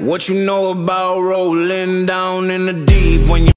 What you know about rolling down in the deep when you